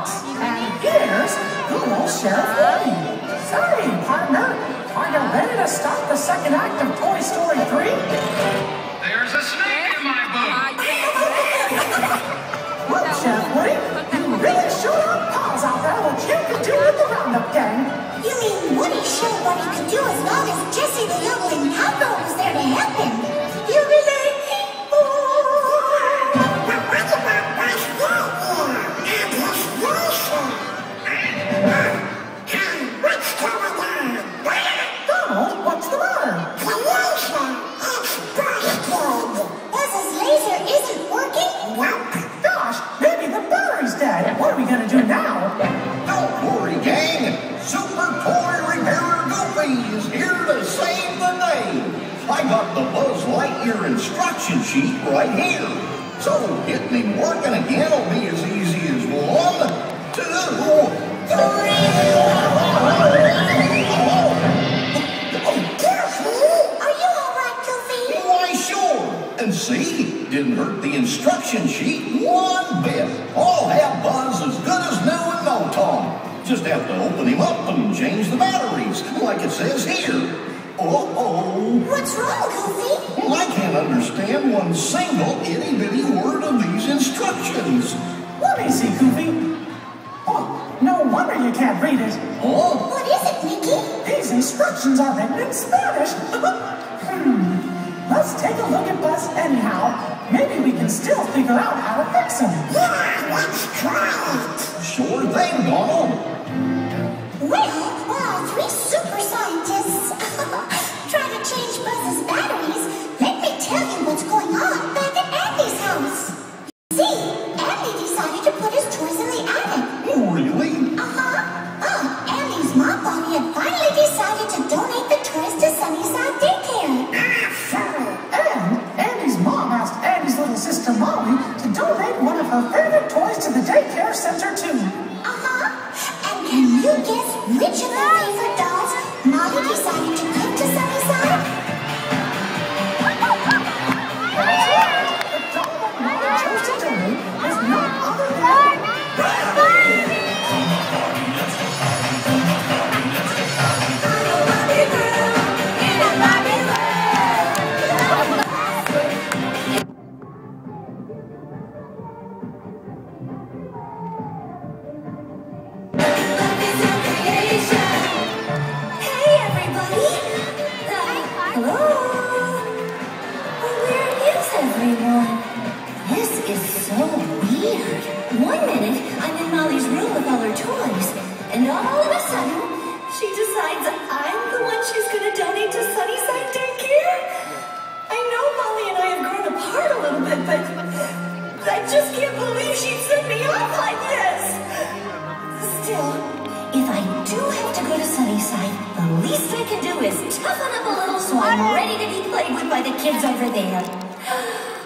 box. And here's good old Sheriff Woody. Say, partner, are you ready to start the second act of Toy Story 3? There's a snake in my book. Well, Sheriff Woody, you really showed our pals out there what you could do with the Roundup Gang. You mean Woody showed what he could do as long as Jessie the yodeling cowgirl was there to help him? You really... Donald, what's the matter? Buzz's laser isn't working? Gosh, maybe the battery's dead. What are we gonna do now? Don't worry, gang. Super Toy Repairer Goofy is here to save the day. I got the Buzz Lightyear instruction sheet right here. So getting him working again will be as easy as 1, 2, 3. And see, didn't hurt the instruction sheet one bit. I'll have Buzz as good as new in no time. Just have to open him up and change the batteries, like it says here. Uh-oh. What's wrong, Goofy? Well, I can't understand one single itty-bitty word of these instructions. Let me see, Goofy. Oh, no wonder you can't read it. Oh? What is it, Mickey? These instructions are written in Spanish. Let's take a look at Buzz anyhow. Maybe we can still figure out how to fix him. Yeah, let's try it. Sure thing, Donald. Well, while 3 super scientists try to change Buzz's batteries, let me tell you what's going on back at Andy's house. See, Andy decided to put his toys in the attic. Oh, really? Andy's mom thought he had finally decided to donate the toys to Sunnyside Daycare. And Andy's mom asked Andy's little sister Molly to donate one of her favorite toys to the daycare center too. And can you guess which of her favorite dolls Molly decided to give to Sunnyside? That's right. The doll that Molly chose to donate is none other than Barbie. This is so weird. 1 minute, I'm in Molly's room with all her toys, and all of a sudden, she decides I'm the one she's going to donate to Sunnyside Daycare? I know Molly and I have grown apart a little bit, but I just can't believe she'd set me off like this. Still, if I do have to go to Sunnyside, the least I can do is toughen up a little so I'm ready to be played with by the kids over there.